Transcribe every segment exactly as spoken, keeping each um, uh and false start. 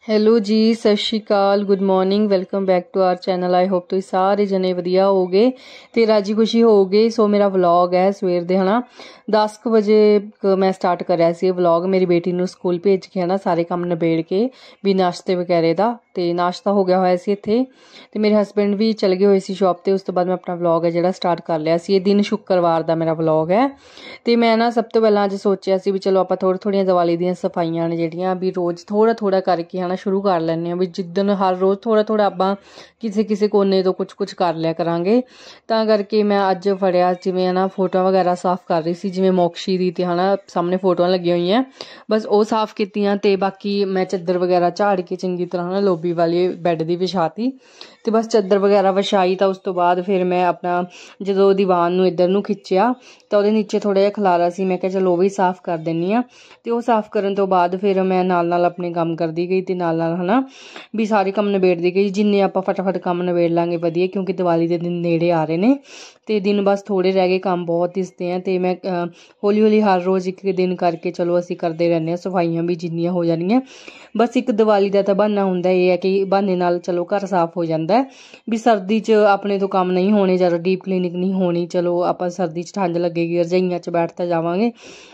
Hello ji, ਸਤਿ ਸ਼੍ਰੀ ਅਕਾਲ, good morning, welcome back to our channel. I hope ਤੁਸੀਂ ਸਾਰੇ ਜਣੇ ਵਧੀਆ ਹੋਗੇ ਤੇ ਰਾਜੀ ਖੁਸ਼ੀ ਹੋਗੇ। ਸੋ ਮੇਰਾ ਵਲੌਗ ਹੈ ਸਵੇਰ ਦੇ ਹਨਾ ਦਸ ਕੁ ਵਜੇ ਮੈਂ ਸਟਾਰਟ ਕਰਿਆ ਸੀ ਵਲੌਗ। ਮੇਰੀ ਬੇਟੀ ਨੂੰ ਸਕੂਲ ਭੇਜ ਕੇ ਹਨਾ ਸਾਰੇ ਕੰਮ ਨਿਬੇੜ ਕੇ ਵੀ ਨਾਸ਼ਤੇ ਵਗੈਰੇ ਦਾ, ਤੇ ਨਾਸ਼ਤਾ ਹੋ ਗਿਆ ਹੋਇਆ ਸੀ ਇੱਥੇ, ਤੇ ਮੇਰੇ ਹਸਬੈਂਡ ਵੀ ਚਲੇ ਗਏ ਹੋਏ ਸੀ ਸ਼ੌਪ ਤੇ। ਉਸ ਤੋਂ ਬਾਅਦ ਮੈਂ ਆਪਣਾ ਵਲੌਗ ਹੈ ਜਿਹੜਾ ਸਟਾਰਟ ਕਰ ਲਿਆ ਸੀ। ਇਹ ਦਿਨ ਸ਼ੁੱਕਰਵਾਰ ਦਾ ਮੇਰਾ ਵਲੌਗ ਹੈ। ਤੇ ਮੈਂ ਨਾ ਸਭ ਤੋਂ ਪਹਿਲਾਂ ਅੱਜ ਸੋਚਿਆ ਸੀ ਵੀ ਚਲੋ ਆਪਾਂ ਥੋੜ੍ਹੀ ਥੋੜ੍ਹੀਆਂ ਦੀਵਾਲੀ ਦੀਆਂ ਸਫਾਈਆਂ ਨੇ ਜਿਹੜੀਆਂ ਵੀ ਰੋਜ਼ ਥੋੜਾ ਥੋੜਾ ਕਰਕੇ ਹਨਾ ਸ਼ੁਰੂ ਕਰ ਲੈਂਦੇ ਹਾਂ, ਵੀ ਜਿੱਦਣ ਹਰ ਰੋਜ਼ ਥੋੜਾ ਥੋੜਾ ਆਪਾਂ ਕਿਸੇ ਕਿਸੇ ਕੋਨੇ ਤੋਂ ਕੁਛ ਕੁਛ ਕਰ ਲਿਆ ਕਰਾਂਗੇ। ਤਾਂ ਕਰਕੇ ਮੈਂ ਅੱਜ ਫੜਿਆ, ਜਿਵੇਂ ਹਨਾ ਫੋਟੋਆਂ ਵਗੈਰਾ ਸਾਫ਼ ਕਰ ਰਹੀ ਸੀ, ਜਿਵੇਂ ਮੋਕਸ਼ੀ ਦੀ ਤੇ ਹਨਾ ਸਾਹਮਣੇ ਫੋਟੋਆਂ ਲੱਗੀਆਂ ਹੋਈਆਂ, ਬਸ ਉਹ ਸਾਫ਼ ਕੀਤੀਆਂ। ਤੇ ਬਾਕੀ ਮੈਂ ਚੱਦਰ ਵਗੈਰਾ ਝਾੜ ਕੇ ਚੰਗੀ ਤਰ੍ਹਾਂ ਹਨਾ ਲੋਬੀ ਵਾਲੀ ਬੈੱਡ ਦੀ ਵਿਛਾਤੀ, ਤੇ ਬਸ ਚੱਦਰ ਵਗੈਰਾ ਵਿਛਾਈ। ਤਾਂ ਉਸ ਤੋਂ ਬਾਅਦ ਫਿਰ ਮੈਂ ਆਪਣਾ ਜਦੋਂ ਦੀਵਾਨ ਨੂੰ ਇੱਧਰ ਨੂੰ ਖਿੱਚਿਆ ਤਾਂ ਉਹਦੇ ਨੀਚੇ ਥੋੜ੍ਹਾ ਜਿਹਾ ਖਲਾਰਾ ਸੀ, ਮੈਂ ਕਿਹਾ ਚਲੋ ਉਹ ਵੀ ਸਾਫ਼ ਕਰ ਦਿੰਦੀ ਹਾਂ। ਤੇ ਉਹ ਸਾਫ਼ ਕਰਨ ਤੋਂ ਬਾਅਦ ਫਿਰ ਮੈਂ ਨਾਲ ਨਾਲ ਆਪਣੇ ਕੰਮ ਕਰਦੀ ਗਈ, ਤੇ ਨਾਲ ਨਾਲ ਹਨਾ ਵੀ ਸਾਰੇ ਕੰਮ ਨਿਬੇੜਦੀ ਗਈ। ਜਿੰਨੇ ਆਪਾਂ ਫਟਾਫਟ ਕੰਮ ਨਿਬੇੜ ਲਾਂਗੇ ਵਧੀਆ, ਕਿਉਂਕਿ ਦੀਵਾਲੀ ਦੇ ਦਿਨ ਨੇੜੇ ਆ ਰਹੇ ਨੇ ਤੇ ਦਿਨ ਬਸ ਥੋੜ੍ਹੇ ਰਹਿ ਗਏ, ਕੰਮ ਬਹੁਤ ਦਿਸਦੇ ਆ। ਤੇ ਮੈਂ ਹੌਲੀ ਹੌਲੀ ਹਰ ਰੋਜ਼ ਇੱਕ ਦਿਨ ਕਰਕੇ ਚਲੋ ਅਸੀਂ ਕਰਦੇ ਰਹਿੰਦੇ ਹਾਂ ਸਫਾਈਆਂ ਵੀ ਜਿੰਨੀਆਂ ਹੋ ਜਾਣੀਆਂ। ਬਸ ਇੱਕ ਦੀਵਾਲੀ ਦਾ ਤਾਂ ਬਹਾਨਾ ਹੁੰਦਾ, ਇਹ ਹੈ ਕਿ ਬਹਾਨੇ ਨਾਲ ਚਲੋ ਘਰ ਸਾਫ਼ ਹੋ ਜਾਂਦਾ ਵੀ। ਸਰਦੀ 'ਚ ਆਪਣੇ ਤੋਂ ਕੰਮ ਨਹੀਂ ਹੋਣੇ, ਜ਼ਿਆਦਾ ਡੀਪ ਕਲੀਨਿੰਗ ਨਹੀਂ ਹੋਣੀ, ਚਲੋ ਆਪਾਂ ਸਰਦੀ 'ਚ ਠੰਡ ਲੱਗੇਗੀ ਰਜਾਈਆਂ 'ਚ ਬੈਠ ਤਾਂ ਜਾਵਾਂਗੇ,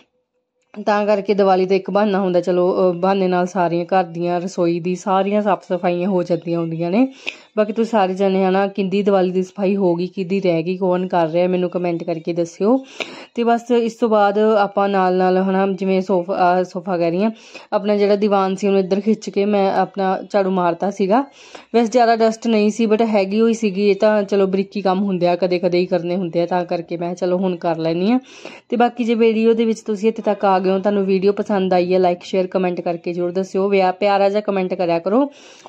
ਤਾਂ ਕਰਕੇ ਦੀਵਾਲੀ ਦਾ ਇੱਕ ਬਹਾਨਾ ਹੁੰਦਾ। ਚਲੋ ਬਹਾਨੇ ਨਾਲ ਸਾਰੀਆਂ ਘਰ ਦੀਆਂ ਰਸੋਈ ਦੀ ਸਾਰੀਆਂ ਸਾਫ਼ ਸਫਾਈਆਂ ਹੋ ਜਾਂਦੀਆਂ ਹੁੰਦੀਆਂ ਨੇ। ਬਾਕੀ ਤੁਸੀਂ ਸਾਰੇ ਜਣੇ ਹਨਾ ਕਿਹਦੀ ਦੀਵਾਲੀ ਦੀ ਸਫਾਈ ਹੋ ਗਈ, ਕਿਹਦੀ ਰਹਿ ਗਈ, ਕੌਣ ਕਰ ਰਿਹਾ, ਮੈਨੂੰ ਕਮੈਂਟ ਕਰਕੇ ਦੱਸਿਓ। ਤੇ ਬਸ ਇਸ ਤੋਂ ਬਾਅਦ ਆਪਾਂ ਨਾਲ ਨਾਲ ਹਨਾ ਜਿਵੇਂ ਸੋਫਾ ਸੋਫਾ ਕਹਿ ਰਹੀ ਹਾਂ ਆਪਣਾ ਜਿਹੜਾ ਦੀਵਾਨ ਸੀ ਉਹਨੂੰ ਇੱਧਰ ਖਿੱਚ ਕੇ ਮੈਂ ਆਪਣਾ ਝਾੜੂ ਮਾਰਤਾ ਸੀਗਾ। ਵੈਸੇ ਜ਼ਿਆਦਾ ਡਸਟ ਨਹੀਂ ਸੀ, ਬਟ ਹੈਗੀ ਹੋਈ ਸੀਗੀ। ਇਹ ਤਾਂ ਚਲੋ ਬਰੀਕੀ ਕੰਮ ਹੁੰਦੇ ਆ, ਕਦੇ ਕਦੇ ਹੀ ਕਰਨੇ ਹੁੰਦੇ ਆ, ਤਾਂ ਕਰਕੇ ਮੈਂ ਚਲੋ ਹੁਣ ਕਰ ਲੈਂਦੀ ਹਾਂ। ਤੇ ਬਾਕੀ ਜੇ ਵੀਡੀਓ ਦੇ ਵਿੱਚ ਤੁਸੀਂ ਇੱਥੇ ਤੱਕ ਆ ਗਏ ਹੋ, ਤੁਹਾਨੂੰ ਵੀਡੀਓ ਪਸੰਦ ਆਈ ਹੈ, ਲਾਈਕ ਸ਼ੇਅਰ ਕਮੈਂਟ ਕਰਕੇ ਜ਼ਰੂਰ ਦੱਸਿਓ। ਵਿਆਹ ਪਿਆਰਾ ਜਿਹਾ ਕਮੈਂਟ ਕਰਿਆ ਕਰੋ,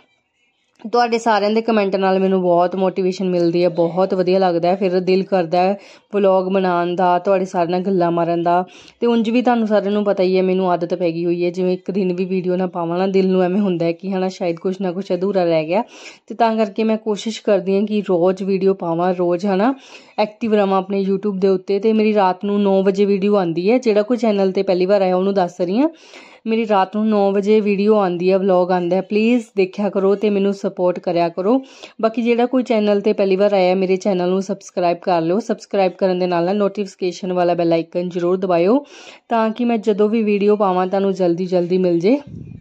ਤੁਹਾਡੇ ਸਾਰਿਆਂ ਦੇ ਕਮੈਂਟ ਨਾਲ ਮੈਨੂੰ ਬਹੁਤ ਮੋਟੀਵੇਸ਼ਨ ਮਿਲਦੀ ਹੈ, ਬਹੁਤ ਵਧੀਆ ਲੱਗਦਾ। ਫਿਰ ਦਿਲ ਕਰਦਾ ਹੈ ਵਲੌਗ ਬਣਾਉਣ ਦਾ, ਤੁਹਾਡੇ ਸਾਰਿਆਂ ਨਾਲ ਗੱਲਾਂ ਮਾਰਨ ਦਾ। ਤੇ ਉਂਝ ਵੀ ਤੁਹਾਨੂੰ ਸਾਰਿਆਂ ਨੂੰ ਪਤਾ ਹੀ ਹੈ, ਮੈਨੂੰ ਆਦਤ ਪੈ ਗਈ ਹੋਈ ਹੈ, ਜਿਵੇਂ ਇੱਕ ਦਿਨ ਵੀ ਵੀਡੀਓ ਨਾ ਪਾਵਾਂ ਨਾ ਦਿਲ ਨੂੰ ਐਵੇਂ ਹੁੰਦਾ ਕਿ ਹਨਾ ਸ਼ਾਇਦ ਕੁਛ ਨਾ ਕੁਛ ਅਧੂਰਾ ਰਹਿ ਗਿਆ। ਤੇ ਤਾਂ ਕਰਕੇ ਮੈਂ ਕੋਸ਼ਿਸ਼ ਕਰਦੀ ਹਾਂ ਕਿ ਰੋਜ਼ ਵੀਡੀਓ ਪਾਵਾਂ, ਰੋਜ਼ ਹਨਾ ਐਕਟਿਵ ਰਹਾਂ ਆਪਣੇ ਯੂਟਿਊਬ ਦੇ ਉੱਤੇ। ਤੇ ਮੇਰੀ ਰਾਤ ਨੂੰ ਨੌ ਵਜੇ ਵੀਡੀਓ ਆਉਂਦੀ ਹੈ, ਜਿਹੜਾ ਕੋਈ ਚੈਨਲ ਤੇ ਪਹਿਲੀ ਵਾਰ ਆਇਆ ਉਹਨੂੰ ਦੱਸ ਰਹੀ ਹਾਂ, ਮੇਰੀ ਰਾਤ ਨੂੰ ਨੌ ਵਜੇ ਵੀਡੀਓ ਆਉਂਦੀ ਹੈ, ਵਲੌਗ ਆਉਂਦਾ ਹੈ। ਪਲੀਜ਼ ਦੇਖਿਆ ਕਰੋ ਤੇ ਮੈਨੂੰ ਸਪੋਰਟ ਕਰਿਆ ਕਰੋ। ਬਾਕੀ ਜਿਹੜਾ ਕੋਈ ਚੈਨਲ ਤੇ ਪਹਿਲੀ ਵਾਰ ਆਇਆ, ਮੇਰੇ ਚੈਨਲ ਨੂੰ ਸਬਸਕ੍ਰਾਈਬ ਕਰ ਲਿਓ। ਸਬਸਕ੍ਰਾਈਬ ਕਰਨ ਦੇ ਨਾਲ ਨਾਲ ਨੋਟੀਫਿਕੇਸ਼ਨ ਵਾਲਾ ਬੈਲ ਆਈਕਨ ਜ਼ਰੂਰ ਦਬਾਇਓ, ਤਾਂ ਕਿ ਮੈਂ ਜਦੋਂ ਵੀ ਵੀਡੀਓ ਪਾਵਾਂ ਤੁਹਾਨੂੰ ਜਲਦੀ ਜਲਦੀ ਮਿਲ ਜੇ।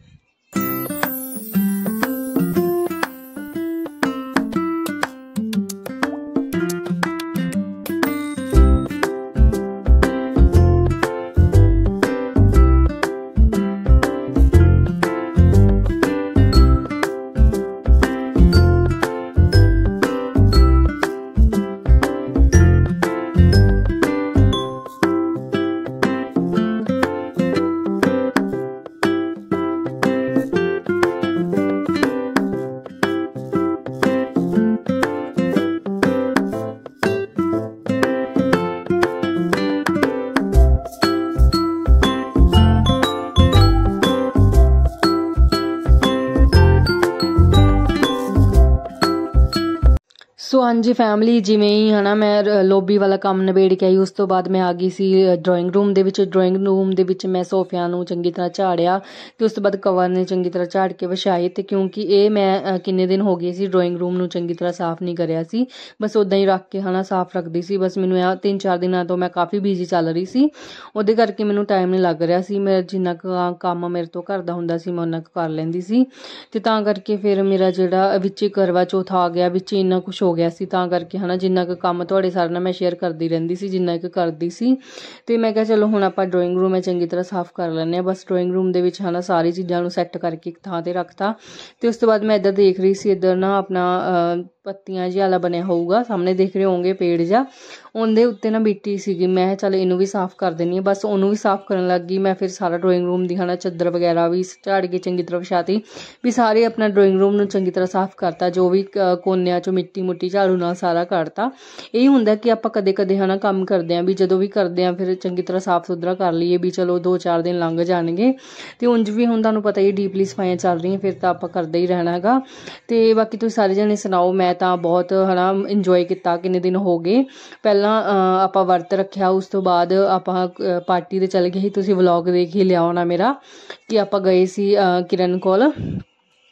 ਸੋ ਹਾਂਜੀ ਫੈਮਿਲੀ, ਜਿਵੇਂ ਹੀ ਹੈ ਨਾ ਮੈਂ ਲੋਬੀ ਵਾਲਾ ਕੰਮ ਨਿਬੇੜ ਕੇ ਆਈ, ਉਸ ਤੋਂ ਬਾਅਦ ਮੈਂ ਆ ਗਈ ਸੀ ਡਰਾਇੰਗ ਰੂਮ ਦੇ ਵਿੱਚ। ਡਰਾਇੰਗ ਰੂਮ ਦੇ ਵਿੱਚ ਮੈਂ ਸੋਫਿਆਂ ਨੂੰ ਚੰਗੀ ਤਰ੍ਹਾਂ ਝਾੜਿਆ, ਤੇ ਉਸ ਤੋਂ ਬਾਅਦ ਕਵਰ ਨੇ ਚੰਗੀ ਤਰ੍ਹਾਂ ਝਾੜ ਕੇ ਵਿਛਾਏ। ਤੇ ਕਿਉਂਕਿ ਇਹ ਮੈਂ ਕਿੰਨੇ ਦਿਨ ਹੋ ਗਏ ਸੀ ਡਰਾਇੰਗ ਰੂਮ ਨੂੰ ਚੰਗੀ ਤਰ੍ਹਾਂ ਸਾਫ਼ ਨਹੀਂ ਕਰਿਆ ਸੀ, ਬਸ ਉੱਦਾਂ ਹੀ ਰੱਖ ਕੇ ਹੈ ਨਾ ਸਾਫ਼ ਰੱਖਦੀ ਸੀ। ਬਸ ਮੈਨੂੰ ਇਹ ਤਿੰਨ ਚਾਰ ਦਿਨਾਂ ਤੋਂ ਮੈਂ ਕਾफ़ੀ ਬਿਜ਼ੀ ਚੱਲ ਰਹੀ ਸੀ, ਉਹਦੇ ਕਰਕੇ ਮੈਨੂੰ ਟਾਈਮ ਨਹੀਂ ਲੱਗ ਰਿਹਾ ਸੀ। ਮੈਂ ਜਿੰਨਾ ਕੁ ਕੰਮ ਮੇਰੇ ਤੋਂ ਘਰ ਦਾ ਹੁੰਦਾ ਸੀ ਮੈਂ ਉਹਨਾਂ ਕੁ ਕਰ ਲੈਂਦੀ ਸੀ, ਤੇ ਤਾਂ ਕਰਕੇ ਫਿਰ ਮੇਰਾ ਜਿਹੜਾ ਵਿੱਚ ਕਰਵਾ ਚੌਥ ਆ ਗਿਆ, ਵਿੱਚ ਇੰਨਾ ਕੁਛ ਹੋ ਗਿਆ ਸੀ, ਤਾਂ ਕਰਕੇ ਹਨਾ ਜਿੰਨਾ ਕੁ ਕੰਮ ਤੁਹਾਡੇ ਸਾਰਿਆਂ ਨਾਲ ਮੈਂ ਸ਼ੇਅਰ ਕਰਦੀ ਰਹਿੰਦੀ ਸੀ, ਜਿੰਨਾ ਕੁ ਕਰਦੀ ਸੀ। ਤੇ ਮੈਂ ਕਿਹਾ ਚਲੋ ਹੁਣ ਆਪਾਂ ਡਰਾਇੰਗ ਰੂਮ ਹੈ ਚੰਗੀ ਤਰ੍ਹਾਂ ਸਾਫ਼ ਕਰ ਲੈਂਦੇ ਹਾਂ। ਬਸ ਡਰਾਇੰਗ ਰੂਮ ਦੇ ਵਿੱਚ ਹਨਾ ਸਾਰੀ ਚੀਜ਼ਾਂ ਨੂੰ ਸੈੱਟ ਕਰਕੇ ਇੱਕ ਥਾਂ ਤੇ ਰੱਖਤਾ। ਤੇ ਉਸ ਤੋਂ ਬਾਅਦ ਮੈਂ ਇੱਧਰ ਦੇਖ ਰਹੀ ਸੀ, ਇੱਧਰ ਨਾ ਆਪਣਾ ਪੱਤੀਆਂ ਜਿਹਾ ਵਾਲਾ ਬਣਿਆ ਹੋਊਗਾ, ਸਾਹਮਣੇ ਦੇਖ ਰਹੇ ਹੋਗੇ ਪੇੜ ਜਿਹਾ, ਉਹਦੇ ਉੱਤੇ ਨਾ ਮਿੱਟੀ ਸੀਗੀ। ਮੈਂ ਚੱਲ ਇਹਨੂੰ ਵੀ ਸਾਫ਼ ਕਰ ਦਿੰਦੀ ਹਾਂ। ਬਸ ਉਹਨੂੰ ਵੀ ਸਾਫ਼ ਕਰਨ ਲੱਗ ਗਈ ਮੈਂ। ਫਿਰ ਸਾਰਾ ਡਰਾਇੰਗ ਰੂਮ ਦੀ ਹਨਾ ਚੱਦਰ ਵਗੈਰਾ ਵੀ ਝਾੜ ਕੇ ਚੰਗੀ ਤਰ੍ਹਾਂ ਵਿਛਾਤੀ, ਵੀ ਸਾਰੇ ਆਪਣਾ ਡਰਾਇੰਗ ਰੂਮ ਨੂੰ ਚੰਗੀ ਤਰ੍ਹਾਂ ਸਾਫ਼ ਕਰਤਾ। ਜੋ ਵੀ ਕੋਨਿਆਂ 'ਚੋਂ ਮਿੱਟੀ ਮੁੱਟੀ ਝਾੜੂ ਨਾਲ ਸਾਰਾ ਕੱਢਤਾ। ਇਹ ਹੁੰਦਾ ਕਿ ਆਪਾਂ ਕਦੇ ਕਦੇ ਹਨਾ ਕੰਮ ਕਰਦੇ ਹਾਂ, ਵੀ ਜਦੋਂ ਵੀ ਕਰਦੇ ਹਾਂ ਫਿਰ ਚੰਗੀ ਤਰ੍ਹਾਂ ਸਾਫ਼ ਸੁਥਰਾ ਕਰ ਲਈਏ, ਵੀ ਚਲੋ ਦੋ ਚਾਰ ਦਿਨ ਲੰਘ ਜਾਣਗੇ। ਤੇ ਉਂਝ ਵੀ ਹੁਣ ਤੁਹਾਨੂੰ ਪਤਾ ਹੀ ਡੀਪਲੀ ਸਫਾਈਆਂ ਚੱਲ ਰਹੀਆਂ, ਫਿਰ ਤਾਂ ਆਪਾਂ ਕਰਦੇ ਹੀ ਰਹਿਣਾ ਹੈਗਾ। ਤੇ ਬਾਕੀ ਤੁਸੀਂ ਸਾਰੇ ਜਣੇ ਸੁਣਾਓ, ਮੈਂ ਤਾਂ ਬਹੁਤ ਹੈ ਨਾ ਇੰਜੋਏ ਕੀਤਾ। ਕਿੰਨੇ ਦਿਨ ਹੋ ਗਏ, ਪਹਿਲਾਂ ਆਪਾਂ ਵਰਤ ਰੱਖਿਆ, ਉਸ ਤੋਂ ਬਾਅਦ ਆਪਾਂ ਪਾਰਟੀ 'ਤੇ ਚਲੇ ਗਏ ਸੀ। ਤੁਸੀਂ ਵਲੌਗ ਦੇਖ ਹੀ ਲਿਆ ਹੋਣਾ ਮੇਰਾ, ਕਿ ਆਪਾਂ ਗਏ ਸੀ ਕਿਰਨ ਕੋਲ।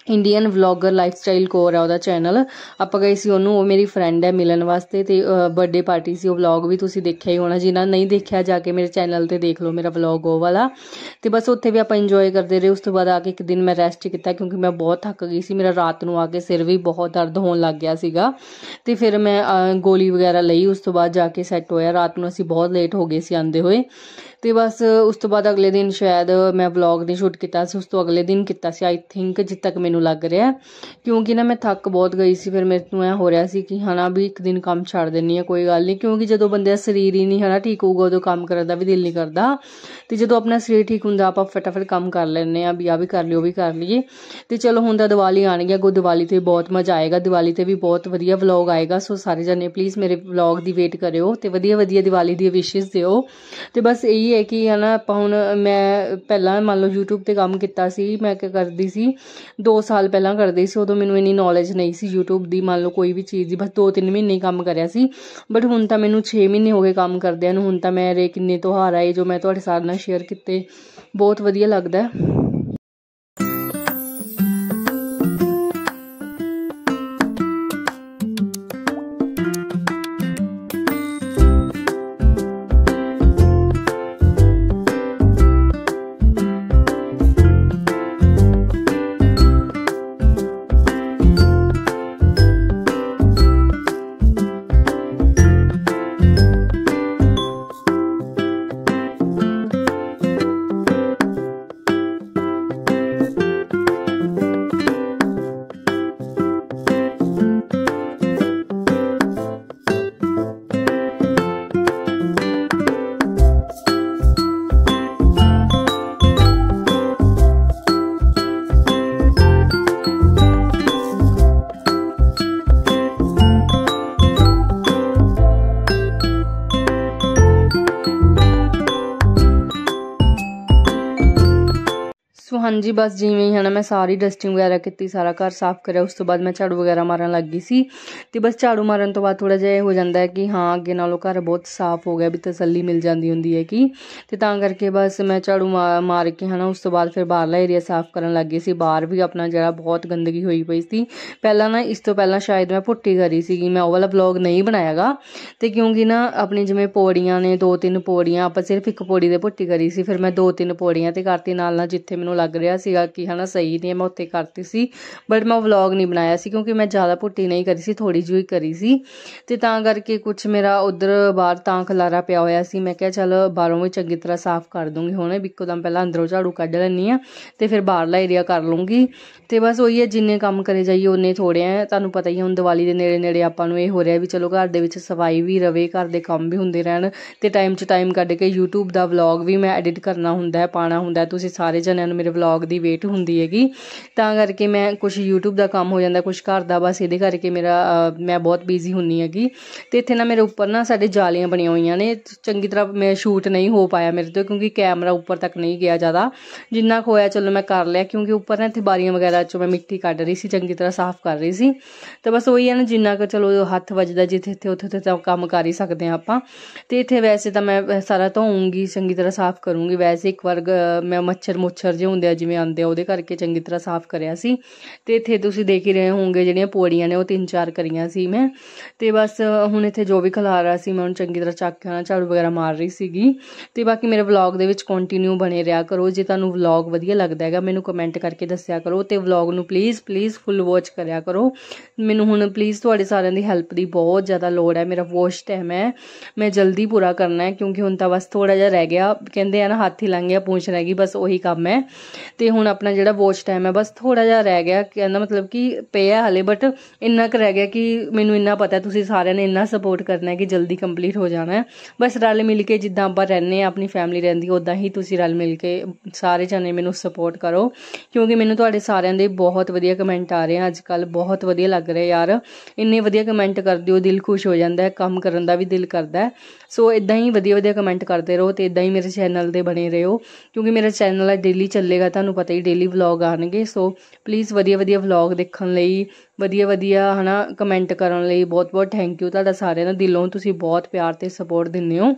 ਇੰਡੀਅਨ ਵਲੌਗਰ ਲਾਈਫਸਟਾਈਲ ਕੋਰ ਆ ਉਹਦਾ ਚੈਨਲ। ਆਪਾਂ ਗਏ ਸੀ ਉਹਨੂੰ, ਉਹ ਮੇਰੀ ਫਰੈਂਡ ਹੈ, ਮਿਲਣ ਵਾਸਤੇ। ਤੇ ਬਰਥਡੇ ਪਾਰਟੀ ਸੀ, ਉਹ ਵਲੌਗ ਵੀ ਤੁਸੀਂ ਦੇਖਿਆ ਹੀ ਹੋਣਾ। ਜਿਨ੍ਹਾਂ ਨੇ ਨਹੀਂ ਦੇਖਿਆ ਜਾ ਕੇ ਮੇਰੇ ਚੈਨਲ ਤੇ ਦੇਖ ਲਓ ਮੇਰਾ ਵਲੌਗ ਉਹ ਵਾਲਾ। ਤੇ ਬਸ ਉੱਥੇ ਵੀ ਆਪਾਂ ਇੰਜੋਏ ਕਰਦੇ ਰਹੇ। ਉਸ ਤੋਂ ਬਾਅਦ ਆ ਕੇ ਇੱਕ ਦਿਨ ਮੈਂ ਰੈਸਟ ਕੀਤਾ ਕਿਉਂਕਿ ਮੈਂ ਬਹੁਤ ਥੱਕ ਗਈ ਸੀ। ਮੇਰਾ ਰਾਤ ਨੂੰ ਆ ਕੇ ਸਿਰ ਵੀ ਬਹੁਤ ਦਰਦ ਹੋਣ ਲੱਗ ਗਿਆ ਸੀਗਾ। ਤੇ ਫਿਰ ਮੈਂ ਗੋਲੀ ਵਗੈਰਾ ਲਈ, ਉਸ ਤੋਂ ਬਾਅਦ ਜਾ ਕੇ ਸੈੱਟ ਹੋਇਆ। ਰਾਤ ਨੂੰ ਅਸੀਂ ਬਹੁਤ ਲੇਟ ਹੋ ਗਏ ਸੀ ਆਉਂਦੇ ਹੋਏ। ਤੇ ਬਸ ਉਸ ਤੋਂ ਬਾਅਦ ਅਗਲੇ ਦਿਨ ਸ਼ਾਇਦ ਮੈਂ ਵਲੌਗ ਨਹੀਂ ਸ਼ੂਟ ਕੀਤਾ ਸੀ, ਉਸ ਤੋਂ ਅਗਲੇ ਦਿਨ ਕੀਤਾ ਸੀ ਆਈ ਥਿੰਕ, ਜਿੱਥੇ ਤੱਕ ਮੈਨੂੰ ਲੱਗ ਰਿਹਾ। ਕਿਉਂਕਿ ਨਾ ਮੈਂ ਥੱਕ ਬਹੁਤ ਗਈ ਸੀ। ਫਿਰ ਮੇਰੇ ਨੂੰ ਐਂ ਹੋ ਰਿਹਾ ਸੀ ਕਿ ਹੈ ਨਾ ਵੀ ਇੱਕ ਦਿਨ ਕੰਮ ਛੱਡ ਦਿੰਦੀ ਹਾਂ, ਕੋਈ ਗੱਲ ਨਹੀਂ। ਕਿਉਂਕਿ ਜਦੋਂ ਬੰਦੇ ਦਾ ਸਰੀਰ ਹੀ ਨਹੀਂ ਹੈ ਨਾ ਠੀਕ ਹੋਊਗਾ, ਉਦੋਂ ਕੰਮ ਕਰਨ ਦਾ ਵੀ ਦਿਲ ਨਹੀਂ ਕਰਦਾ। ਤੇ ਜਦੋਂ ਆਪਣਾ ਸਰੀਰ ਠੀਕ ਹੁੰਦਾ ਆਪਾਂ ਫਟਾਫਟ ਕੰਮ ਕਰ ਲੈਂਦੇ ਹਾਂ, ਵੀ ਆਹ ਵੀ ਕਰ ਲਈਏ ਉਹ ਵੀ ਕਰ ਲਈਏ। ਤੇ ਚਲੋ ਹੁਣ ਤਾਂ ਦੀਵਾਲੀ ਆਣ ਗਿਆ, ਅੱਗੋਂ ਦੀਵਾਲੀ 'ਤੇ ਬਹੁਤ ਮਜ਼ਾ ਆਏਗਾ। ਦੀਵਾਲੀ 'ਤੇ ਵੀ ਬਹੁਤ ਵਧੀਆ ਵਲੌਗ ਆਏਗਾ। ਸੋ ਸਾਰੇ ਜਣੇ ਪਲੀਜ਼ ਮੇਰੇ ਵਲੌਗ ਦੀ ਵੇਟ ਕਰਿਓ ਤੇ ਵਧੀਆ ਵਧੀਆ ਦੀਵਾਲੀ ਦੀ ਵਿਸ਼ੇਸ ਦਿਓ। ਤੇ ਬਸ ਇਹੀ ਹੈ ਕਿ ਹੈ ਨਾ ਆਪਾਂ ਹੁਣ, ਮੈਂ ਪਹਿਲਾਂ ਮੰਨ ਲਓ ਯੂਟਿਊਬ 'ਤੇ ਕੰਮ ਕੀਤਾ ਸੀ। ਮੈਂ ਕੀ ਕਰਦੀ ਸੀ, ਦੋ ਸਾਲ ਪਹਿਲਾਂ ਕਰਦੀ ਸੀ, ਉਦੋਂ ਮੈਨੂੰ ਇੰਨੀ ਨੌਲੇਜ ਨਹੀਂ ਸੀ ਯੂਟਿਊਬ ਦੀ, ਮੰਨ ਲਓ ਕੋਈ ਵੀ ਚੀਜ਼ ਦੀ। ਬਸ ਦੋ ਤਿੰਨ ਮਹੀਨੇ ਹੀ ਕੰਮ ਕਰਿਆ ਸੀ। ਬਟ ਹੁਣ ਤਾਂ ਮੈਨੂੰ ਛੇ ਮਹੀਨੇ ਹੋ ਗਏ ਕੰਮ ਕਰਦਿਆਂ ਨੂੰ। ਹੁਣ ਤਾਂ ਮੇਰੇ ਕਿੰਨੇ ਤਿਉਹਾਰ ਆਏ ਜੋ ਮੈਂ ਤੁਹਾਡੇ ਸਾਰਿਆਂ ਨਾਲ ਸ਼ੇਅਰ ਕੀਤੇ, ਬਹੁਤ ਵਧੀਆ ਲੱਗਦਾ। ਸੋ ਹਾਂਜੀ ਬਸ ਜਿਵੇਂ ਹੀ ਹੈ ਨਾ ਮੈਂ ਸਾਰੀ ਡਸਟਿੰਗ ਵਗੈਰਾ ਕੀਤੀ, ਸਾਰਾ ਘਰ ਸਾਫ਼ ਕਰਿਆ। ਉਸ ਤੋਂ ਬਾਅਦ ਮੈਂ ਝਾੜੂ ਵਗੈਰਾ ਮਾਰਨ ਲੱਗ ਗਈ ਸੀ। ਤੇ ਬਸ ਝਾੜੂ ਮਾਰਨ ਤੋਂ ਬਾਅਦ ਥੋੜ੍ਹਾ ਜਿਹਾ ਇਹ ਹੋ ਜਾਂਦਾ ਹੈ ਕਿ ਹਾਂ ਅੱਗੇ ਨਾਲੋਂ ਘਰ ਬਹੁਤ ਸਾਫ਼ ਹੋ ਗਿਆ, ਵੀ ਤਸੱਲੀ ਮਿਲ ਜਾਂਦੀ ਹੁੰਦੀ ਹੈ ਕਿ। ਤੇ ਤਾਂ ਕਰਕੇ ਬਸ ਮੈਂ ਝਾੜੂ ਮਾ ਮਾਰ ਕੇ ਹੈ ਨਾ ਉਸ ਤੋਂ ਬਾਅਦ ਫਿਰ ਬਾਹਰਲਾ ਏਰੀਆ ਸਾਫ਼ ਕਰਨ ਲੱਗ ਗਈ ਸੀ। ਬਾਹਰ ਵੀ ਆਪਣਾ ਜਿਹੜਾ ਬਹੁਤ ਗੰਦਗੀ ਹੋਈ ਪਈ ਸੀ। ਪਹਿਲਾਂ ਨਾ ਇਸ ਤੋਂ ਪਹਿਲਾਂ ਸ਼ਾਇਦ ਮੈਂ ਪੁੱਟੀ ਕਰੀ ਸੀਗੀ, ਮੈਂ ਉਹ ਵਾਲਾ ਵਲੌਗ ਨਹੀਂ ਬਣਾਇਆ ਗਾ। ਤੇ ਕਿਉਂਕਿ ਨਾ ਆਪਣੀ ਜਿਵੇਂ ਪੌੜੀਆਂ ਨੇ, ਦੋ ਤਿੰਨ ਪੌੜੀਆਂ, ਆਪਾਂ ਸਿਰਫ ਇੱਕ ਪੌੜੀ ਦੇ ਪੁੱਟੀ ਕਰੀ ਸੀ। ਫਿਰ ਮੈਂ ਦੋ ਤਿੰਨ ਪੌੜੀਆਂ ਤੇ ਕਰਤੀ, ਨਾਲ ਨਾਲ ਜਿੱਥੇ ਮੈਨੂੰ ਲੱਗ ਰਿਹਾ ਸੀਗਾ ਕਿ ਹੈ ਨਾ ਸਹੀ ਨਹੀਂ, ਮੈਂ ਉੱਥੇ ਕਰਤੀ ਸੀ। ਬਟ ਮੈਂ ਵਲੌਗ ਨਹੀਂ ਬਣਾਇਆ ਸੀ ਕਿਉਂਕਿ ਮੈਂ ਜ਼ਿਆਦਾ ਪੁੱਟੀ ਨਹੀਂ ਕਰੀ ਸੀ, ਥੋੜ੍ਹੀ ਜਿਹੀ ਕਰੀ ਸੀ। ਤੇ ਤਾਂ ਕਰਕੇ ਕੁਛ ਮੇਰਾ ਉੱਧਰ ਬਾਹਰ ਤਾਂ ਖਲਾਰਾ ਪਿਆ ਹੋਇਆ ਸੀ। ਮੈਂ ਕਿਹਾ ਚੱਲ ਬਾਹਰੋਂ ਵੀ ਚੰਗੀ ਤਰ੍ਹਾਂ ਸਾਫ਼ ਕਰ ਦੂੰਗੀ ਹੁਣ, ਇੱਕੋਦਮ ਪਹਿਲਾਂ ਅੰਦਰੋਂ ਝਾੜੂ ਕੱਢ ਲੈਂਦੀ ਹਾਂ ਤੇ ਫਿਰ ਬਾਹਰਲਾ ਏਰੀਆ ਕਰ ਲੂੰਗੀ। ਤੇ ਬਸ ਉਹੀ ਹੈ, ਜਿੰਨੇ ਕੰਮ ਕਰੇ ਜਾਈਏ ਉਨੇ ਥੋੜ੍ਹੇ ਆ। ਤੁਹਾਨੂੰ ਪਤਾ ਹੀ ਹੁਣ ਦੀਵਾਲੀ ਦੇ ਨੇੜੇ ਨੇੜੇ ਆਪਾਂ ਨੂੰ ਇਹ ਹੋ ਰਿਹਾ ਵੀ ਚਲੋ ਘਰ ਦੇ ਵਿੱਚ ਸਫਾਈ ਵੀ ਰਵੇ, ਘਰ ਦੇ ਕੰਮ ਵੀ ਹੁੰਦੇ ਰਹਿਣ। ਤੇ ਟਾਈਮ 'ਚ ਟਾਈਮ ਕੱਢ ਕੇ ਯੂਟਿਊਬ ਦਾ ਵਲੌਗ ਵੀ ਮੈਂ ਐਡਿਟ ਕਰਨਾ ਹੁੰਦਾ, ਪਾਉਣਾ ਹੁੰਦਾ। ਤੁਸੀਂ ਸਾਰੇ ਜਣਿਆਂ ਨੂੰ ਮੇਰੇ ਵਲੌਗ ਦੀ ਵੇਟ ਹੁੰਦੀ ਹੈਗੀ, ਤਾਂ ਕਰਕੇ ਮੈਂ ਕੁਛ ਯੂਟਿਊਬ ਦਾ ਕੰਮ ਹੋ ਜਾਂਦਾ, ਕੁਛ ਘਰ ਦਾ। ਬਸ ਇਹਦੇ ਕਰਕੇ ਮੇਰਾ ਮੈਂ ਬਹੁਤ ਬਿਜ਼ੀ ਹੁੰਦੀ ਹੈਗੀ। ਤੇ ਇੱਥੇ ਨਾ ਮੇਰੇ ਉੱਪਰ ਨਾ ਸਾਡੇ ਜਾਲੀਆਂ ਬਣੀਆਂ ਹੋਈਆਂ ਨੇ, ਚੰਗੀ ਤਰ੍ਹਾਂ ਮੈਂ ਸ਼ੂਟ ਨਹੀਂ ਹੋ ਪਾਇਆ ਮੇਰੇ ਤੋਂ ਕਿਉਂਕਿ ਕੈਮਰਾ ਉੱਪਰ ਤੱਕ ਨਹੀਂ ਗਿਆ ਜ਼ਿਆਦਾ। ਜਿੰਨਾ ਕੁ ਹੋਇਆ ਚਲੋ ਮੈਂ ਕਰ ਲਿਆ, ਕਿਉਂਕਿ ਉੱਪਰ ਨਾ ਇੱਥੇ ਬਾਰੀਆਂ ਵਗੈਰਾ 'ਚੋਂ ਮੈਂ ਮਿੱਟੀ ਕੱਢ ਰਹੀ ਸੀ, ਚੰਗੀ ਤਰ੍ਹਾਂ ਸਾਫ਼ ਕਰ ਰਹੀ ਸੀ। ਤੇ ਬਸ ਉਹੀ ਹੈ ਨਾ, ਜਿੰਨਾ ਕੁ ਚਲੋ ਹੱਥ ਵੱਜਦਾ ਜਿੱਥੇ ਇੱਥੇ ਉੱਥੇ ਉੱਥੇ ਤਾਂ ਕੰਮ ਕਰ ਹੀ ਸਕਦੇ ਹਾਂ ਆਪਾਂ। ਤੇ ਇੱਥੇ ਵੈਸੇ ਤਾਂ ਮੈਂ ਸਾਰਾ ਧੋਊਂਗੀ, ਚੰਗੀ ਤਰ੍ਹਾਂ ਸਾਫ਼ ਕਰੂੰਗੀ। ਵੈਸੇ ਇੱਕ ਵਾਰ ਮੈਂ ਮੱਛਰ ਮੁੱਛਰ ਜਿਹੇ ਹੁੰਦੇ ਆ ਜਿਵੇਂ ਆਉਂਦੇ ਆ, ਉਹਦੇ ਕਰਕੇ ਚੰਗੀ ਤਰ੍ਹਾਂ ਸਾਫ਼ ਕਰਿਆ ਸੀ। ਤੇ ਇੱਥੇ ਤੁਸੀਂ ਦੇਖ ਹੀ ਰਹੇ ਹੋਵੋਗੇ ਜਿਹੜੀਆਂ ਪੌੜੀਆਂ ਨੇ ਉਹ ਤਿੰਨ ਚਾਰ ਕਰੀਆਂ ਸੀ ਮੈਂ। ਤੇ ਬਸ ਹੁਣ ਇੱਥੇ ਜੋ ਵੀ ਖਿਲਾਰਾ ਸੀ ਮੈਂ ਉਹਨੂੰ ਚੰਗੀ ਤਰ੍ਹਾਂ ਚੱਕ ਕੇ ਝਾੜੂ ਵਗੈਰਾ ਮਾਰ ਰਹੀ ਸੀਗੀ। ਤੇ ਬਾਕੀ ਮੇਰੇ ਵਲੌਗ ਦੇ ਵਿੱਚ ਕੰਟੀਨਿਊ ਬਣੇ ਰਿਹਾ ਕਰੋ। ਜੇ ਤੁਹਾਨੂੰ ਵਲੌਗ ਵਧੀਆ ਲੱਗਦਾ ਹੈਗਾ ਮੈਨੂੰ ਕਮੈਂਟ ਕਰਕੇ ਦੱਸਿਆ ਕਰੋ, ਤੇ ਵਲੌਗ ਨੂੰ ਪਲੀਜ਼ ਪਲੀਜ਼ ਫੁੱਲ ਵੋਚ ਕਰਿਆ ਕਰੋ। ਮੈਨੂੰ ਹੁਣ ਪਲੀਜ਼ ਤੁਹਾਡੇ ਸਾਰਿਆਂ ਦੀ ਹੈਲਪ ਦੀ ਬਹੁਤ ਜ਼ਿਆਦਾ ਲੋੜ ਹੈ। ਮੇਰਾ ਵੋਚ ਟਾਈਮ ਹੈ, ਮੈਂ ਜਲਦੀ ਪੂਰਾ ਕਰਨਾ ਹੈ ਕਿਉਂਕਿ ਹੁਣ ਤਾਂ ਬਸ ਥੋੜ੍ਹਾ ਜਿਹਾ ਰਹਿ ਗਿਆ। ਕਹਿੰਦੇ ਆ ਨਾ ਹੱਥ ਹੀ ਲੰਘ ਗਿਆ ਪੂੰਛ ਰਹਿ ਗਈ, ਬਸ ਉਹੀ ਕੰਮ ਹੈ। ਤੇ ਹੁਣ ਆਪਣਾ ਜਿਹੜਾ ਵੋਚ ਟਾਈਮ ਹੈ ਬਸ ਥੋੜ੍ਹਾ ਜਿਹਾ ਰਹਿ ਗਿਆ, ਕਹਿੰਦਾ ਮਤਲਬ ਕਿ ਪਿਆ ਹਾਲੇ, ਬਟ ਇੰਨਾ ਕੁ ਰਹਿ ਗਿਆ ਕਿ ਮੈਨੂੰ ਇੰਨਾ ਪਤਾ ਤੁਸੀਂ ਸਾਰਿਆਂ ਨੇ ਇੰਨਾ ਸਪੋਰਟ ਕਰਨਾ ਹੈ ਕਿ ਜਲਦੀ ਕੰਪਲੀਟ ਹੋ ਜਾਣਾ ਹੈ। ਬਸ ਰਲ ਮਿਲ ਕੇ ਜਿੱਦਾਂ ਆਪਾਂ ਰਹਿੰਦੇ ਹਾਂ, ਆਪਣੀ ਫੈਮਿਲੀ ਰਹਿੰਦੀ ਉੱਦਾਂ ਹੀ ਤੁਸੀਂ ਰਲ ਮਿਲ ਕੇ ਸਾਰੇ ਜਣੇ ਮੈਨੂੰ ਸਪੋਰਟ ਕਰੋ, ਕਿਉਂਕਿ ਮੈਨੂੰ ਤੁਹਾਡੇ ਸਾਰਿਆਂ ਦੇ ਬਹੁਤ ਵਧੀਆ ਕਮੈਂਟ ਆ ਰਹੇ ਆ ਅੱਜ ਕੱਲ੍ਹ, ਬਹੁਤ ਵਧੀਆ ਲੱਗ ਰਿਹਾ ਯਾਰ। ਇੰਨੇ ਵਧੀਆ ਕਮੈਂਟ ਕਰਦੇ ਹੋ, ਦਿਲ ਖੁਸ਼ ਹੋ ਜਾਂਦਾ ਹੈ, ਕੰਮ ਕਰਨ ਦਾ ਵੀ ਦਿਲ ਕਰਦਾ ਹੈ। ਸੋ ਇੱਦਾਂ ਹੀ ਵਧੀਆ ਵਧੀਆ ਕਮੈਂਟ ਕਰਦੇ ਰਹੋ ਤੇ ਇੱਦਾਂ ਹੀ ਮੇਰੇ ਚੈਨਲ 'ਤੇ ਬਣੇ ਰਹੋ, ਕਿਉਂਕਿ ਮੇਰਾ ਚੈਨਲ ਹੈ ਡੇਲੀ ਚੱਲੇਗਾ, ਤੁਹਾਨੂੰ ਪਤਾ ਹੀ ਡੇਲੀ ਵਲੌਗ ਆਉਣਗੇ। ਸੋ ਪਲੀਜ਼ ਵਧੀਆ ਵਧੀਆ ਵਲੌਗ ਦੇਖਣ ਲਈ, ਵਧੀਆ ਵਧੀਆ ਹੈ ਨਾ ਕਮੈਂਟ ਕਰਨ ਲਈ ਬਹੁਤ ਬਹੁਤ ਥੈਂਕ ਯੂ ਤੁਹਾਡਾ ਸਾਰਿਆਂ ਦਾ ਦਿਲੋਂ। ਤੁਸੀਂ ਬਹੁਤ ਪਿਆਰ ਅਤੇ ਸਪੋਰਟ ਦਿੰਦੇ ਹੋ।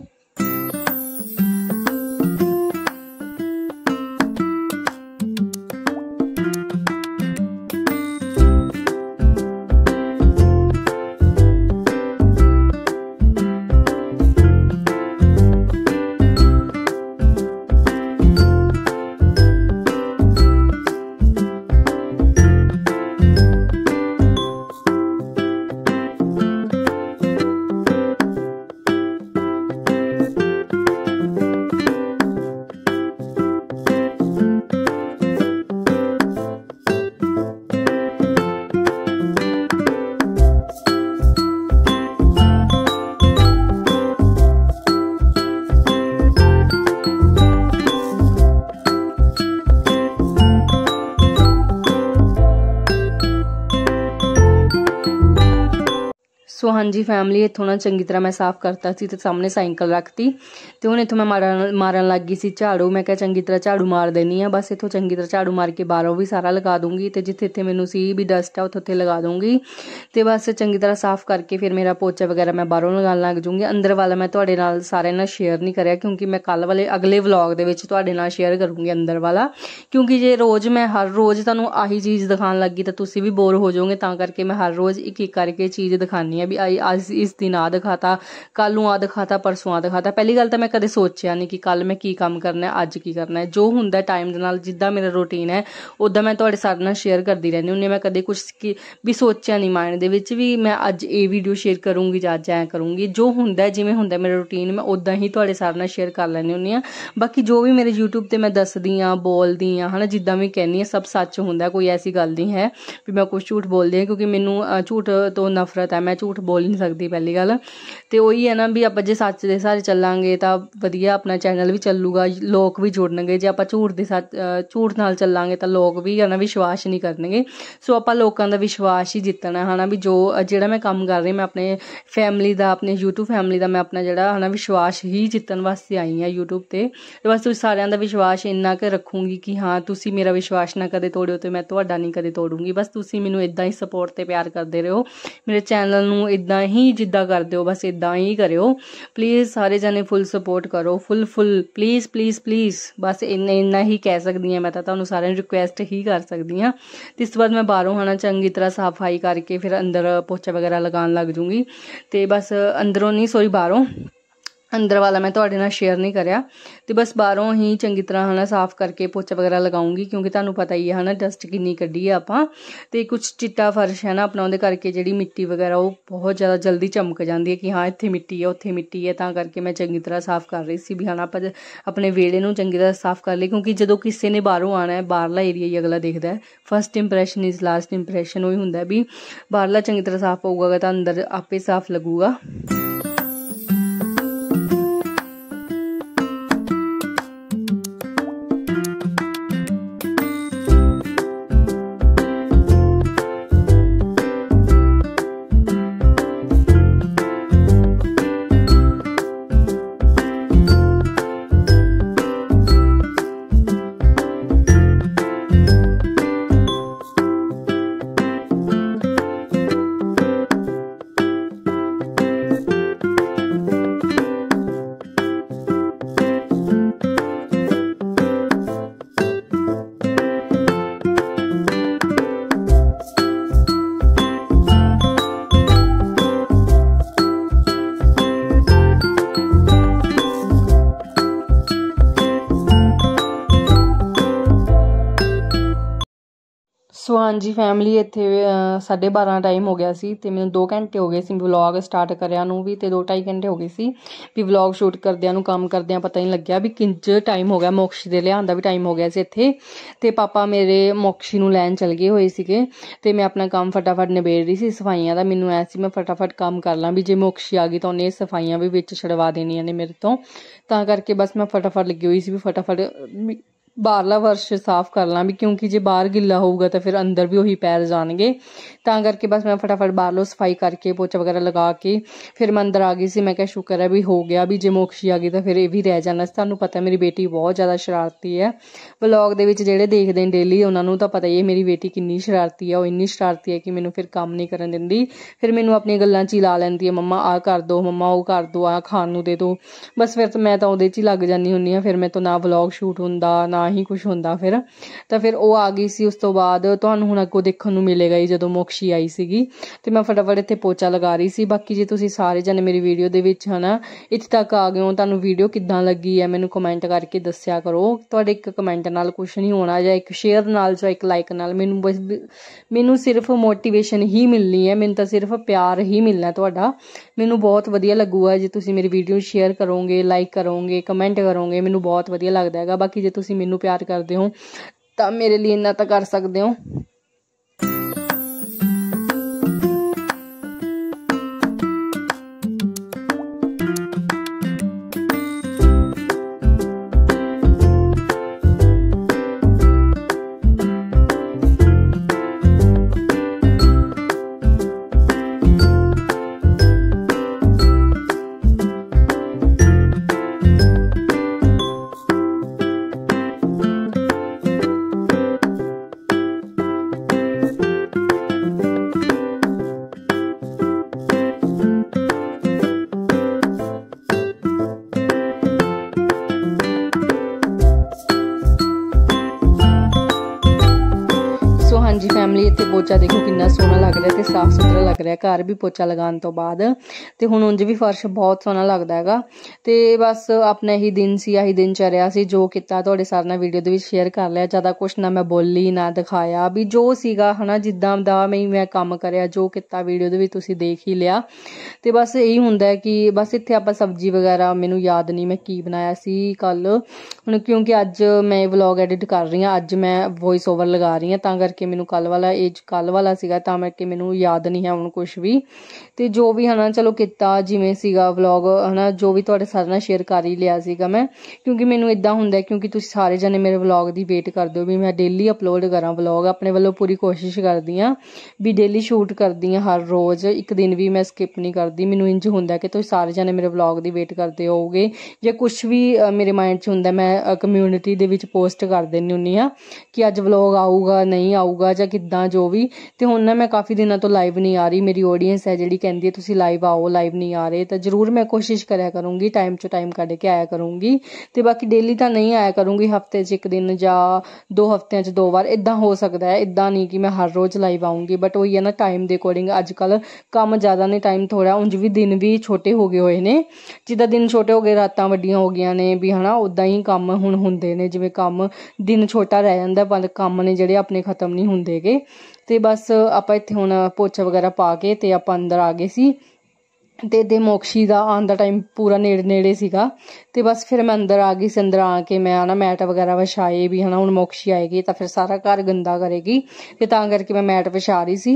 हाँ जी फैमिली, इत्थों ना चंगी तरह मैं साफ करता सी ते सामने साइकिल रखती ते हुण इत्थों मैं मारन मारन लग गई सी झाड़ू। मैं क्या चंगी तरह झाड़ू मार देनी आ, बस इत्थों चंगी तरह झाड़ू मार के बाहरों भी सारा लगा दूंगी ते जिथे इत्थे मैनूं सी भी डस्ट है उत्थे उत्थे लगा दूंगी ते बस चंगी तरह साफ करके फिर मेरा पोचा वगैरह मैं बाहरों लगान लग जूंगी। अंदर वाला मैं तुहाडे नाल सारे नाल शेयर नहीं करिया क्योंकि मैं कल वाले अगले व्लॉग दे विच तुहाडे नाल शेयर करूंगी अंदर वाला, क्योंकि जे रोज़ मैं हर रोज़ तुहानूं आही चीज़ दिखाण लगी तो तुसीं भी बोर हो जाओगे, तां करके मैं हर रोज़ एक एक करके चीज़ दिखानी है भी आई अज इस दिन आ दिखाता, कल नूं आ दिखाता, परसों आ दिखाता। पहली गल तो मैं कदे सोचिया नहीं कि कल मैं की काम करना है, अज की करना है। जो हुंदा टाइम दे नाल जिद्दां मेरा रूटीन है उद्दां मैं तुहाडे सारे नाल शेयर करदी रहनी हुंदी। मैं कदे कुछ भी सोचिया नहीं माइंड दे विच भी मैं अज ये वीडियो शेयर करूँगी जां अज ऐ करूँगी। जो हुंदा जिवें हुंदा मेरा रूटीन मैं उद्दां ही तुहाडे सारे नाल शेयर कर लैनी हुंदी आं। बाकी जो भी मेरे यूट्यूब ते मैं दसदी आं बोलदी आं है ना, जिद्दां भी कहनी है सब सच हुंदा, कोई ऐसी गल नहीं है भी मैं कुछ झूठ बोलदी आं, क्योंकि मैनूं झूठ तो नफरत है, मैं झूठ बोल नहीं सकती पहली गल। ते ओही है ना भी आपां जे सच दे सहारे चलांगे तां वधिया अपना चैनल भी चलूगा, लोग भी जुड़नगे। जे आपां झूठ दे सच झूठ नाल चलांगे तां लोग भी है ना विश्वास नहीं करनगे। सो आपां लोकां दा विश्वास ही जित्तना है ना भी जो जेह्ड़ा मैं काम कर रही मैं अपने फैमिली दा अपने यूट्यूब फैमिली दा मैं अपना जेह्ड़ा है ना विश्वास ही जित्तन वास्ते आई हाँ यूट्यूब ते। ते बस तुसीं सारिआं दा विश्वास इन्ना क रखूँगी कि हाँ तुसीं मेरा विश्वास ना कदे तोड़िओ ते मैं तुहाडा नहीं कदे तोड़ूंगी। बस तुसीं मैनूं इदां ही सपोर्ट ते प्यार करदे रहिओ, मेरे चैनल नूं इदां ही जिद्दां करदे हो बस इदां ही करिओ प्लीज़। सारे जने फुल सपोर्ट करो, full full please please please. बस इन्ना इन्ना ही कह सकदी हां मैं, तां तुहानूं सारिआं नूं रिक्वेस्ट ही कर सकदी हां। ते इस तो बाद मैं बाहरों है ना चंगी तरह सफाई करके फिर अंदर पोचा वगैरह लगान लग जूँगी। ते बस अंदरों नहीं सॉरी बाहरों अंदर वाला मैं तुहाडे नाल शेयर नहीं करिया। ते बस बाहरों ही चंगी तरह है ना साफ करके पोचा वगैरह लगाऊंगी, क्योंकि तुहानूं पता ही है ना डस्ट किन्नी कड्डी है आपां। ते कुछ चिट्टा फर्श है ना अपना, उहदे करके जिहड़ी मिट्टी वगैरह वो बहुत ज़्यादा जल्दी चमक जाती है कि हाँ इत्थे मिट्टी है उत्थे मिट्टी है, तां करके मैं चंगी तरह साफ कर रही सी भी है ना आपां अपने वेड़े नूं चंगी तरह साफ कर लई। क्योंकि जदों किसी ने बाहरों आना है बाहरला एरिया ही अगला देखदा है, first impression is last impression वही हुंदा भी बाहरला चंगी तरह साफ होऊगा तां अंदर आपे साफ लगूगा। सो हाँ जी फैमिली, इत्थे साढ़े बारह टाइम हो गया सी ते मैनूं दो घंटे हो गए सी व्लॉग स्टार्ट करिया नूं भी, ते दो ढाई घंटे हो गए सी भी व्लॉग शूट करदिआं नूं काम करदिआं पता नहीं लग्गिया भी किंज टाइम हो गया। मोक्षी दे लिआउण दा भी टाइम हो गया सी इत्थे, ते पापा मेरे मोक्षी नूं लैण चल गए होए सीगे ते मैं अपना काम फटाफट निबेड़ रही सी सफाइयां दा। मैनूं ऐ सी मैं फटाफट काम कर लां भी जे मोक्षी आ गई तां उन्हें सफाइयां भी विच छड़वा देनियां ने मेरे तो, तां करके बस मैं फटाफट लगी हुई सी भी फटाफट बाहरला फर्श साफ कर ਲਾਂ भी, क्योंकि जे बाहर गिला होगा तो फिर अंदर भी उही पैर जाएंगे। तां करके बस मैं फटाफट बाहरलों सफाई करके पोचा वगैरह लगा के फिर मैं अंदर आ गई सी। मैं क्या शुक्र है भी हो गया भी जे मोक्षी आ गई तो फिर ये भी रह जाना। तुहानूं पता मेरी बेटी बहुत ज़्यादा शरारती है, व्लॉग दे विच जेहड़े देखदे ने डेली उन्हां नूं तां पता ही है मेरी बेटी किन्नी शरारती है। वो इन्नी शरारती है कि मैनूं फिर काम नहीं करन दिंदी, फिर मैनूं अपनी गल्लां च ही ला लैंदी है, मम्मा आ कर दो, मम्मा वो कर दो, आ खाण नूं दे दो। बस फिर मैं तो उहदे च ही लग जानी हुंदी हां, फिर मैं तो ना व्लॉग शूट हुंदा ना ही कुछ हुंदा। फिर तो फिर वो आ गई सी, उस तो बाद तुहानूं हुण अग्गों देखण नूं मिलेगा ही जदों मोक्षी आई सीगी ते मैं फटाफट इत्थे पोचा लगा रही सी। बाकी जे तुसीं सारे जने मेरी वीडियो दे विच है ना इत्थे तक आ गए हो, तुहानूं वीडियो किद्दां लगी है मैनूं कमेंट करके दस्सिया करो। तुहाडे एक कमेंट नाल कुछ नहीं होना, जां एक शेयर नाल जां एक लाइक नाल मैनूं बस मैनूं सिर्फ मोटिवेशन ही मिलनी है, मैनूं तां सिर्फ प्यार ही मिलना है तुहाडा। मैनूं बहुत वधिया लगूगा जे तुसीं मेरी वीडियो शेयर करोगे, लाइक करोगे, कमेंट करोगे, मैनूं बहुत वधिया लगदा हैगा। बाकी जे तुसीं मैनूं प्यार करदे हो तां मेरे लिए इन्ना तां कर सकदे हो। इत्थे पोचा देखो कितना सोहना लग रहा है, साफ सुथरा लग रहा है घर भी पोचा लगाने तो बाद। तो हुण उंज भी फर्श बहुत सोहना लगता है। तो बस अपना ही दिन सी, आही दिनचर्या सी, जो किता तुहाडे सारे नाल वीडियो दे विच शेयर कर लिया। ज़्यादा कुछ ना मैं बोली ना दिखाया, भी जो सीगा है ना जिद्दां दा मैं मैं काम करिया, जो किता वीडियो दे विच तुसीं देख ही लिया। तो बस यही हुंदा है कि बस इत्थे आपां सब्जी वगैरह मैनूं याद नहीं मैं की बनाया सी कल, हुण क्योंकि अज मैं व्लॉग एडिट कर रही हाँ, अज मैं वॉइस ओवर लगा रही हाँ, तां करके मैनूं कल वाला एज कल वाला सीगा, तां करके मैनूं याद नहीं है हुण कुछ भी। तो जो भी है ना चलो किता जिवें सीगा व्लॉग है ना, जो भी तुहाडे सारे नाल शेयर कर ही लिया सीगा मैं, क्योंकि मैनूं इदां हुंदा है क्योंकि तुसीं सारे जने मेरे व्लॉग दी वेट करदे हो भी मैं डेली अपलोड करां व्लॉग। अपने वालों पूरी कोशिश करदी हाँ भी डेली शूट करदी हाँ, हर रोज़ एक दिन भी मैं स्किप नहीं करदी। मैनूं इंज हुंदा कि तुसीं सारे जने मेरे व्लॉग दी वेट करदे होगे, जे कुछ भी मेरे माइंड च हुंदा मैं कम्यूनिटी दे विच पोस्ट कर दिंदी हुंदी हाँ कि अज व्लॉग आऊगा नहीं आऊगा जां किद्दां जो भी। तो हुण ना मैं काफ़ी दिनों तो लाइव नहीं आ रही, मेरी ऑडियंस है जिहड़ी कहंदी है तुसीं लाइव आओ, लाइव नहीं आ रहे, तो जरूर मैं कोशिश करिया करूँगी, टाइम चो टाइम कढ के आया करूँगी। तो बाकी डेली तो नहीं आया करूँगी, हफ्ते च एक दिन जां दो हफ्तियां च दो बार इदां हो सकता है, इदां नहीं कि मैं हर रोज़ लाइव आऊँगी। बट वही है ना टाइम के अकॉर्डिंग अजकल काम ज़्यादा ने, टाइम थोड़ा, उंज भी दिन भी छोटे हो गए हुए ने, जिद्दां दिन छोटे हो गए रातां वड्डियां हो गईयां ने भी है ना, उदां ही काम हुण हुंदे ने, जिवें काम दिन छोटा रह जांदा पर काम ने जिहड़े अपने खत्म नहीं हुंदे गे। ते बस आपां इत्थे हुण पोचा वगैरह पा के ते आपां अंदर आ गए सी। ते दे मोक्षी का आने का टाइम पूरा नेड़े नेड़े सीगा। तो बस फिर मैं अंदर आ गई सी, अंदर आके मैं ना मैट वगैरह विछाए भी है ना, हुण मोक्षी आएगी तो फिर सारा घर गंदा करेगी, तो तां करके मैं मैट विछा रही सी।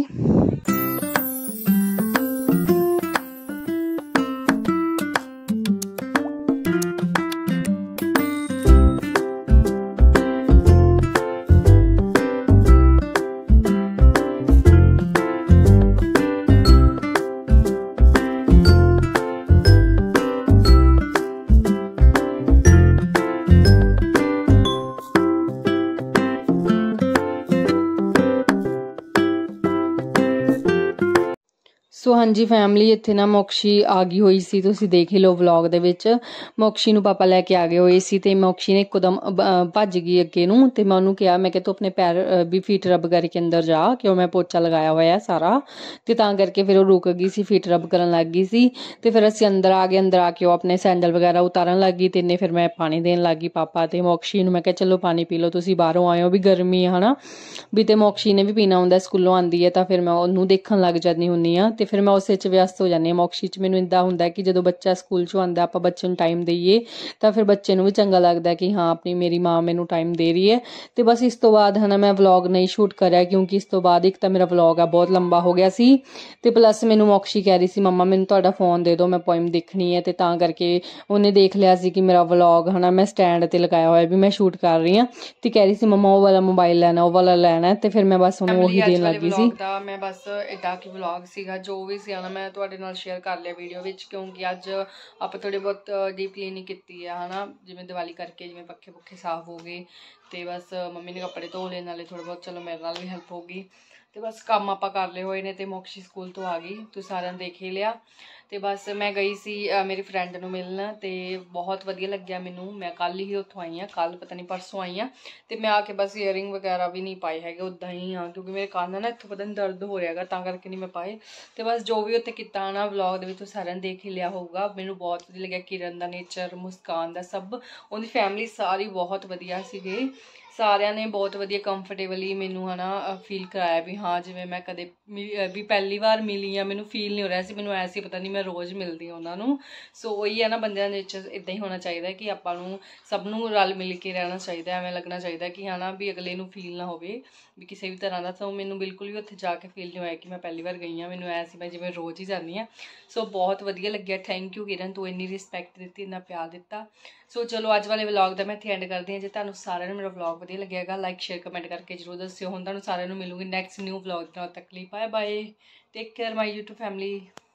सो हाँ जी फैमिली, इत्थे ना मोक्षी आ गई हुई सी, तुसीं देख ही लो व्लॉग दे विच। मोक्षी नूं पापा लैके आ गए हुए सी, ते मोक्षी ने एकदम भज गई अगे नूं, ते मैं उन्होंने कहा मैं कि तू अपने पैर भी फीट रब करके अंदर जा, क्यों मैं पोचा लगाया हुआ है सारा, तो तां करके फिर वो रुक गई सी, फीट रब करन लग गई सी। तो फिर असीं अंदर आ गए, अंदर आके वो अपने सैंडल वगैरह उतारन लग गई, ते इन्ने फिर मैं पानी देन लग गई पापा ते मोक्षी नूं। मैं कहा चलो पानी पी लो, तुसीं बाहरों आए हो भी गर्मी है ना भी, तो मोक्षी ने भी पीना हुंदा, स्कूलों आंदी है तो फिर मैं उन्होंने देखन लग जाती हुंदी हाँ, तो फिर मैं उस च व्यस्त हो जाती हाँ। मोक्षी च मैनूं इदां हुंदा कि जो बच्चा स्कूल चों आंदा आपां बच्चे नूं टाइम देईए तो फिर बच्चे नूं भी चंगा लगदा कि हाँ अपनी मेरी माँ मैनूं टाइम दे रही है। तो बस इस तो बाद है ना मैं व्लॉग नहीं शूट करिया, क्योंकि इस तो बाद एक तो मेरा व्लॉग है बहुत लंबा हो गया सी, तो प्लस मैनूं मोक्षी कह रही सी मम्मा मैनूं तुहाडा फोन दे दो, मैं पोइम देखनी है, तो तां करके उन्हें देख लिया सी कि मेरा व्लॉग है ना मैं स्टैंड ते लगाया होया भी मैं शूट कर रही हाँ, तो कह रही सी मम्मा वो वाला मोबाइल लैना, वो वाला लैना, तो फिर मैं बस उन्होंने ਉਹੀ देन लग गई सी। मैं बस इदा कि व्लॉग सीगा जो भी सी ना मैं ਤੁਹਾਡੇ ਨਾਲ शेयर कर लिया वीडियो विच, क्योंकि अज आप थोड़ी बहुत डीप क्लीनिंग की है है ना, जिवें दिवाली करके जिवें पक्खे पुखे साफ हो गए, तो बस मम्मी ने कपड़े धो ले, नाले थोड़ा बहुत चलो मेरे नाल भी हेल्प होगी, तो बस काम आप कर ले हुए ने। तो मोक्षी स्कूल तो आ गई, तो सारा देख ही लिया। तो बस मैं गई सी मेरी फ्रेंड नूं मिलण, तो बहुत वधिया लग्या मैनूं, मैं कल ही उत्थों आई हाँ, कल पता नहीं परसों आई हाँ, तो मैं आके बस ईयरिंग वगैरह भी नहीं पाए है, उदा ही हाँ, क्योंकि मेरे कान ना इत्थों पता नहीं दर्द हो रहा है, तां करके नहीं मैं पाए। तो बस जो भी उत्थे कीता ना व्लॉग दे विच सारे देख ही लिया होगा। मैनूं बहुत वधिया लग्या, किरण दा नेचर, मुस्कान दा, सब उहदी फैमिली सारी बहुत वधिया सीगे, सारिਆਂ ने बहुत वधिया कंफर्टेबली मैनू है ना फील कराया भी हाँ जिवें मैं कदे भी पहली बार मिली हाँ, मैनू फील नहीं हो रहा सी, मैनू ऐसी पता नहीं मैं रोज़ मिलती हाँ उन्होंने। सो वही है ना बंदे का नेचर इदा ही होना चाहिए कि आपां नूं सब नूं रल मिल के रहना चाहिए, एवें लगना चाहिए कि है ना भी अगले नूं फील ना हो भी किसी भी तरह का। तो मैनू बिल्कुल भी उत्थे जाके फील नहीं होया कि मैं पहली बार गई हाँ, मैनू ऐ सी मैं जिवें रोज़ ही जानी हाँ। सो बहुत वधिया लग्या, थैंक यू किरण, तू इन्नी रिस्पैक्ट दी, इन्ना प्यार दिता। सो चलो अज वाले व्लॉग का मैं इत्थे एंड करदी हाँ। जे तुहानूं सारिआं नूं मेरा व्लॉग वधिया लग्गिआगा लाइक शेयर कमेंट करके जरूर दस्सिओ। हुण तुहानूं सारिआं नूं मिलूंगी नैक्सट न्यू व्लॉग तक लिए bye bye, take care my YouTube family.